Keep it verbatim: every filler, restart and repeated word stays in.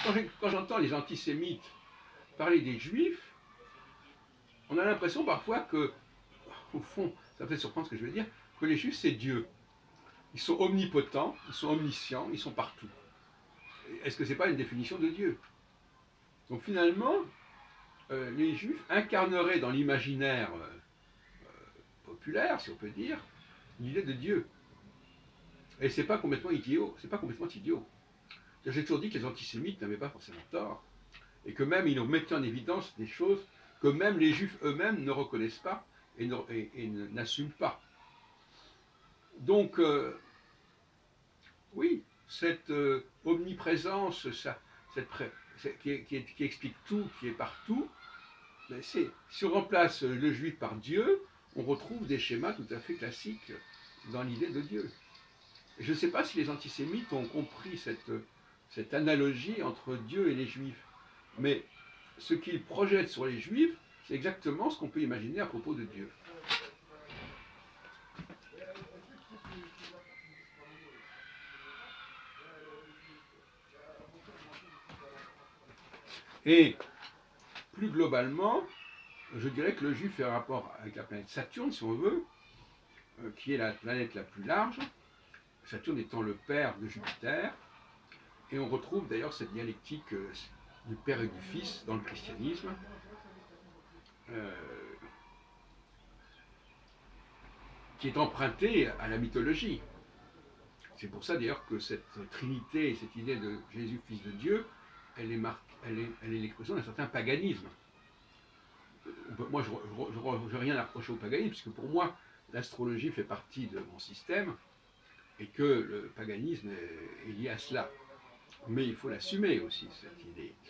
quand j'entends les antisémites parler des juifs, on a l'impression parfois que, au fond, ça fait surprendre ce que je veux dire, que les juifs c'est Dieu. Ils sont omnipotents, ils sont omniscients, ils sont partout. Est-ce que c'est pas une définition de Dieu? Donc finalement, euh, les juifs incarneraient dans l'imaginaire euh, populaire, si on peut dire, l'idée de Dieu. Et c'est pas complètement idiot, c'est pas complètement idiot. J'ai toujours dit que les antisémites n'avaient pas forcément tort, et que même ils nous mettaient en évidence des choses que même les juifs eux-mêmes ne reconnaissent pas et, et, et n'assument pas. Donc, euh, oui, cette euh, omniprésence, ça, cette pré, qui, qui, qui explique tout, qui est partout, si on remplace le juif par Dieu, on retrouve des schémas tout à fait classiques dans l'idée de Dieu. Je ne sais pas si les antisémites ont compris cette, cette analogie entre Dieu et les juifs, mais ce qu'ils projettent sur les juifs, c'est exactement ce qu'on peut imaginer à propos de Dieu. Et plus globalement, je dirais que le juif est en rapport avec la planète Saturne, si on veut, euh, qui est la planète la plus large, Saturne étant le père de Jupiter, et on retrouve d'ailleurs cette dialectique euh, du père et du fils dans le christianisme, euh, qui est empruntée à la mythologie. C'est pour ça d'ailleurs que cette trinité, cette idée de Jésus, fils de Dieu, elle est, elle est, elle est l'expression d'un certain paganisme. Moi, je n'ai rien à reprocher au paganisme, puisque pour moi, l'astrologie fait partie de mon système, et que le paganisme est, est lié à cela. Mais il faut l'assumer aussi, cette idée.